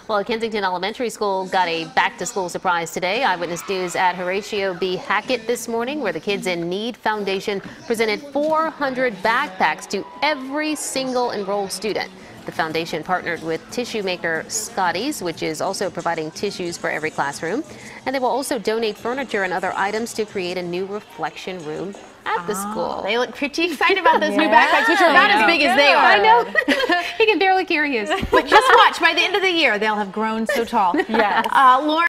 Well, Kensington Elementary School got a back-to-school surprise today. Eyewitness News at Horatio B. Hackett this morning, where the Kids in Need Foundation presented 400 backpacks to every single enrolled student. The foundation partnered with tissue maker Scotties, which is also providing tissues for every classroom. And they will also donate furniture and other items to create a new reflection room at the school. They look pretty excited about those new backpacks, which are about as big as they are. I know. He can barely carry his. But just watch, by the end of the year, they'll have grown so tall. Yes. Lauren.